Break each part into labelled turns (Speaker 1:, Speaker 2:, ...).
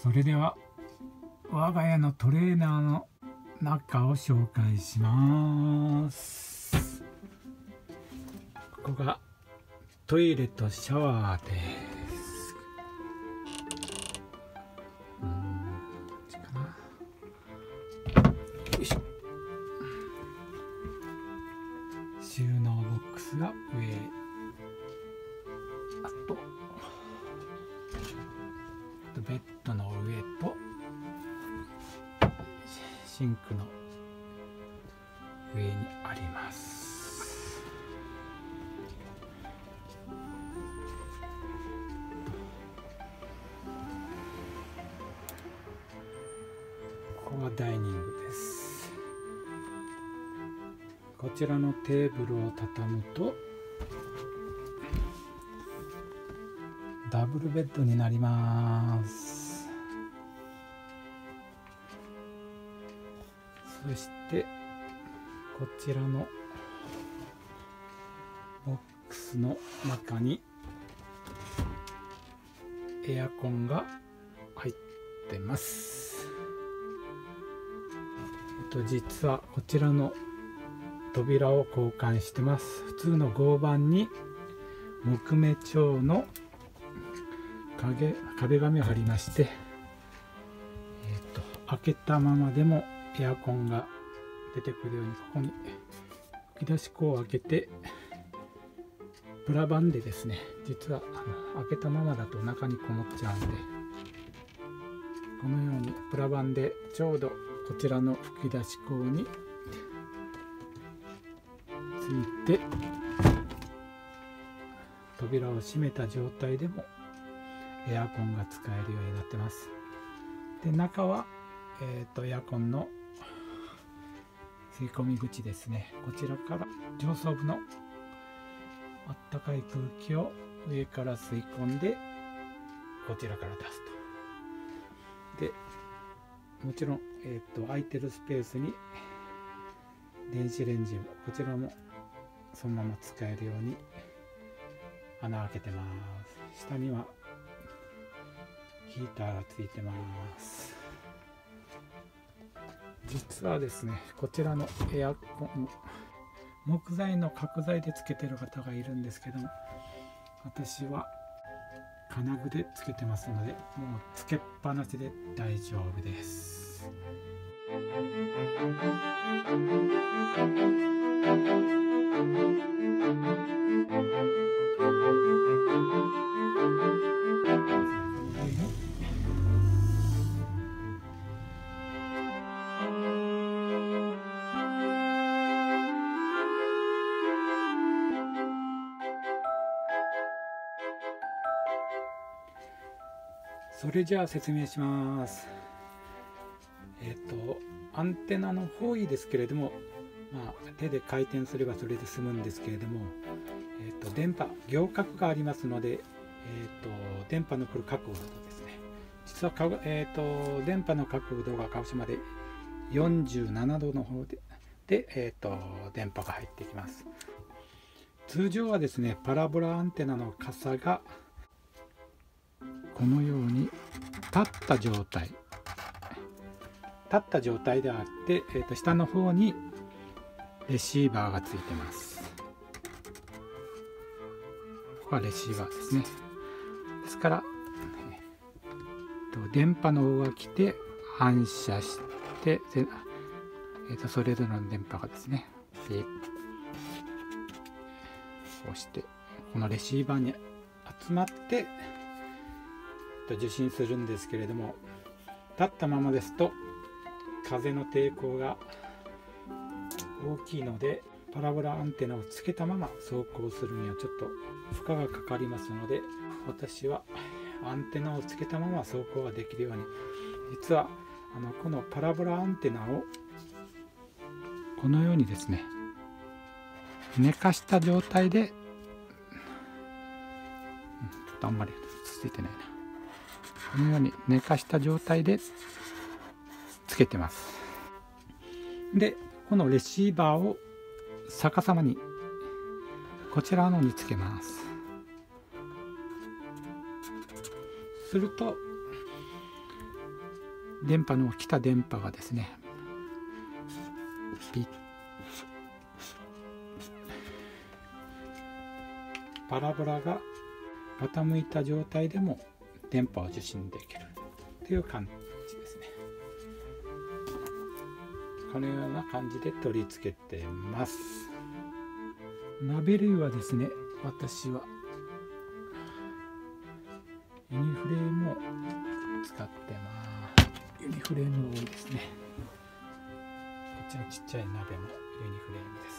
Speaker 1: それでは我が家のトレーナーの中を紹介します。ここがトイレとシャワーです。こっちかな。よいしょ。収納ボックスが上、あとベッドの上とシンクの上にあります。ここがダイニングです。こちらのテーブルを畳むとダブルベッドになります。そしてこちらのボックスの中にエアコンが入ってます。実はこちらの扉を交換してます。普通の合板に木目調の壁紙を貼りまして、開けたままでもエアコンが出てくるように、ここに吹き出し口を開けてプラ板でですね、実は開けたままだと中にこもっちゃうんで、このようにプラ板でちょうどこちらの吹き出し口について、扉を閉めた状態でもエアコンが使えるようになってます。で、中は、エアコンの吸い込み口ですね。こちらから上層部のあったかい空気を上から吸い込んでこちらから出すと。で、もちろん、空いてるスペースに電子レンジを、こちらもそのまま使えるように穴開けてます。下にはヒーターがついてます。実はですね、こちらのエアコン、木材の角材でつけてる方がいるんですけども、私は金具でつけてますので、もうつけっぱなしで大丈夫です。それじゃあ説明します。アンテナの方位ですけれども、手で回転すればそれで済むんですけれども、電波、行角がありますので、電波の来る角度ですね。実は電波の角度が鹿児島で47度の方で、電波が入ってきます。通常はですね、パラボラアンテナの傘がこのように立った状態であって、下の方にレシーバーがついてます。ここはレシーバーですね。ですから、電波の方が来て反射して、それぞれの電波がですね、こうしてこのレシーバーに集まって受信するんですけれども、立ったままですと風の抵抗が大きいので、パラボラアンテナをつけたまま走行するにはちょっと負荷がかかりますので、私はアンテナをつけたまま走行ができるように、実はこのパラボラアンテナをこのようにですね、寝かした状態で、ちょっとあんまりついてないな、このように寝かした状態でつけてます。で、このレシーバーを逆さまにこちらのにつけます。すると電波の来た電波がですね、パラボラが傾いた状態でも電波を受信できるという感じですね。このような感じで取り付けてます。鍋類はですね、私はユニフレームを使ってます。ユニフレームが多いですね。こっちのちっちゃい鍋もユニフレームです。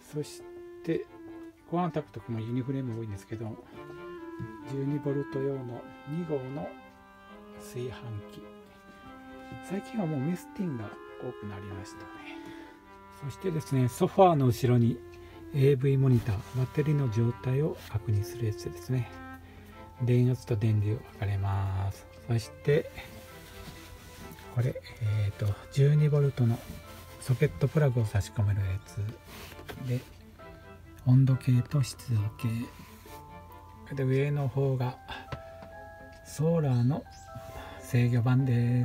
Speaker 1: そしてご飯炊くときもユニフレーム多いんですけど、12ボルト用の2号の炊飯器。最近はもうメスティンが多くなりましたね。そしてですね、ソファーの後ろに AV モニター、バッテリーの状態を確認するやつですね。電圧と電流分かれます。そしてこれ、12ボルトのソケットプラグを差し込めるやつで、温度計と湿度計で、上の方がソーラーの制御盤です。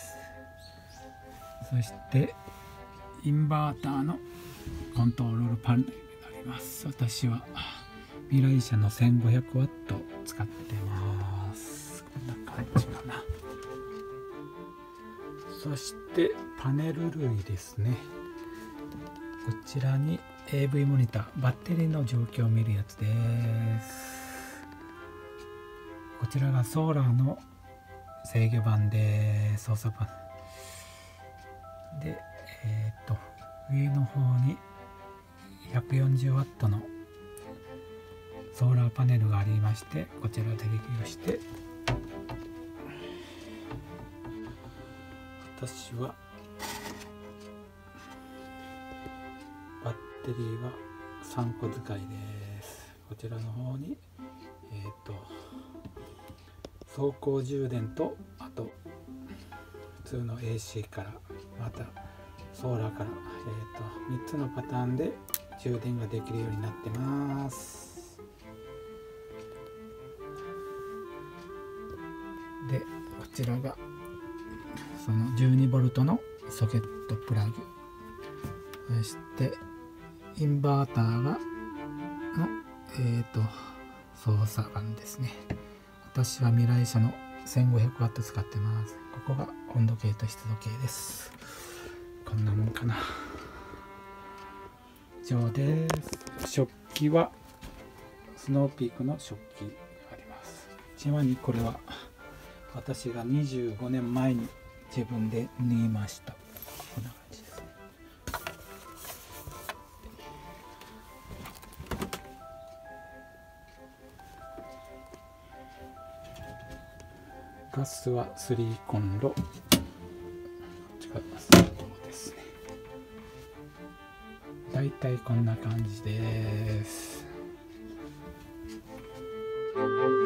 Speaker 1: そしてインバーターのコントロールパネルになります。私はミライ社の 1500W 使ってます。こんな感じかな。そしてパネル類ですね。こちらに AV モニター、バッテリーの状況を見るやつです。こちらがソーラーの制御盤で操作盤で、上の方に 140W のソーラーパネルがありまして、こちらで利用して私はバッテリーは3個使いです。こちらの方に走行充電と、あと普通の AC からまたソーラーから、3つのパターンで充電ができるようになってます。で、こちらがその 12V のソケットプラグ、そしてインバーターがの操作盤ですね。私はミライ社の 1500W 使ってます。ここが温度計と湿度計です。こんなもんかな。以上です。食器はスノーピークの食器があります。ちなみにこれは私が25年前に自分で縫いました。こんな感じですね。ガスは3コンロ、こっちが水道ですね。だいたいこんな感じです。